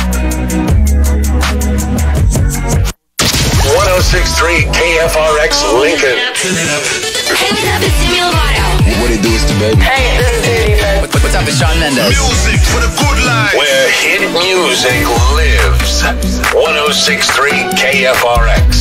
106.3 KFRX Lincoln. Hey, what's up? It's Demi Lovato. What it do is the baby. Hey, this is Diddy. What's up? It's Shawn Mendes. Music for the good life. Where hit music lives. 106.3 KFRX.